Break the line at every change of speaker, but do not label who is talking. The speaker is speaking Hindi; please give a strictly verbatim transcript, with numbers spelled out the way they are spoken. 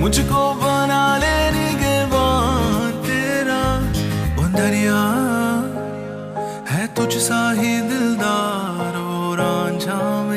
मुझको बना ले निगहबान तेरा, वो दरिया है तुझ सा ही दिलदार, वो रांझा